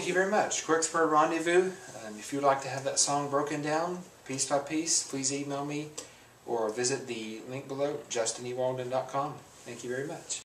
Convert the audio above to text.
you very much. Corksburg Rendezvous. If you'd like to have that song broken down piece by piece, please email me or visit the link below, justinewalden.com. Thank you very much.